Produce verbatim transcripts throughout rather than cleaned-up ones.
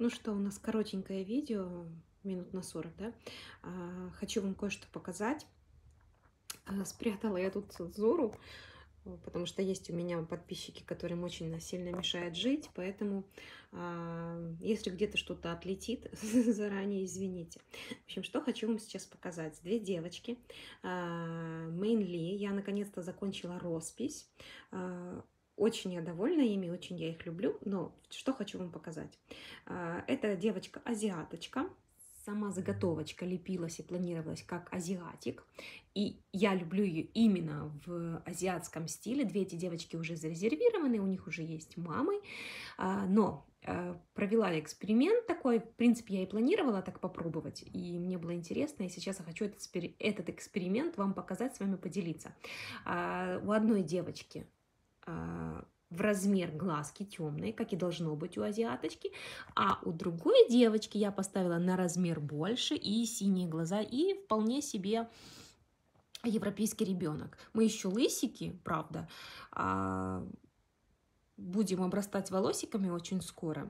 Ну что, у нас коротенькое видео, минут на сорок, да? А, Хочу вам кое-что показать. А, Спрятала я тут цензуру, э, потому что есть у меня подписчики, которым очень сильно мешает жить, поэтому а, если где-то что-то отлетит, заранее извините. В общем, что хочу вам сейчас показать. Две девочки, Мейнли, я наконец-то закончила роспись. А, Очень я довольна ими, очень я их люблю, но что хочу вам показать. А, Это девочка-азиаточка, сама заготовочка лепилась и планировалась как азиатик. И я люблю ее именно в азиатском стиле. Две эти девочки уже зарезервированы, у них уже есть мамы. А, Но э, провела эксперимент такой. В принципе, я и планировала так попробовать. И мне было интересно. И сейчас я хочу этот, спери- этот эксперимент вам показать, с вами поделиться. А, У одной девочки а, в размер глазки темные, как и должно быть у азиаточки, а у другой девочки я поставила на размер больше и синие глаза, и вполне себе европейский ребенок. Мы еще лысики, правда, а, будем обрастать волосиками очень скоро,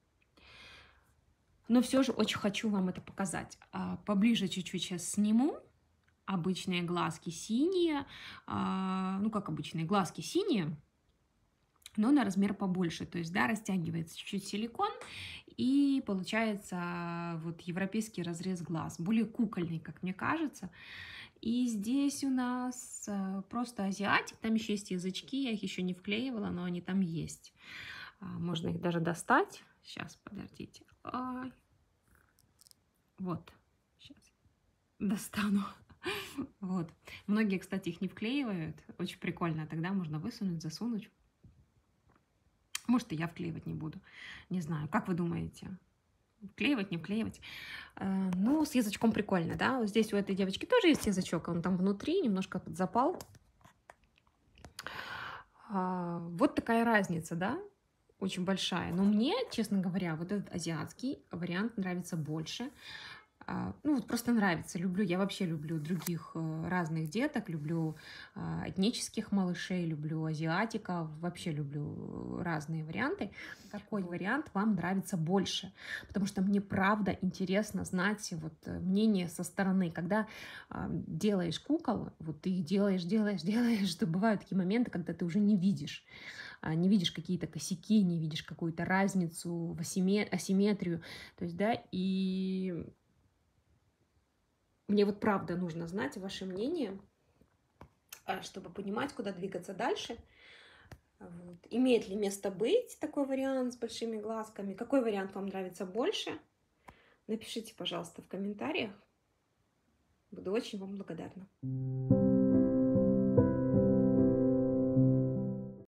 но все же очень хочу вам это показать. А, Поближе чуть-чуть сейчас сниму. Обычные глазки синие, а, ну как обычные глазки синие, но на размер побольше. То есть, да, растягивается чуть-чуть силикон, и получается вот европейский разрез глаз, более кукольный, как мне кажется. И здесь у нас э, просто азиатик, там еще есть язычки, я их еще не вклеивала, но они там есть. А, Можно их даже достать. Сейчас, подождите. Ай. Вот, сейчас достану. Вот. Многие, кстати, их не вклеивают. Очень прикольно. Тогда можно высунуть, засунуть. Может, и я вклеивать не буду. Не знаю. Как вы думаете? Вклеивать, не вклеивать? Э, Ну, с язычком прикольно, да? Вот здесь у этой девочки тоже есть язычок. Он там внутри, немножко подзапал. А, Вот такая разница, да? Очень большая. Но мне, честно говоря, вот этот азиатский вариант нравится больше. А, Ну, вот просто нравится. Люблю, я вообще люблю других э, разных деток, люблю а, этнических малышей, люблю азиатиков, вообще люблю разные варианты. Какой вариант вам нравится больше? Потому что мне правда интересно знать вот э, мнение со стороны. Когда а, делаешь кукол, вот ты их делаешь, делаешь, делаешь, что бывают такие моменты, когда ты уже не видишь а, не видишь какие-то косяки, не видишь какую-то разницу, в асиме- асимметрию. То есть, да, и мне вот правда нужно знать ваше мнение, а, чтобы понимать, куда двигаться дальше. Вот. Имеет ли место быть такой вариант с большими глазками? Какой вариант вам нравится больше? Напишите, пожалуйста, в комментариях. Буду очень вам благодарна.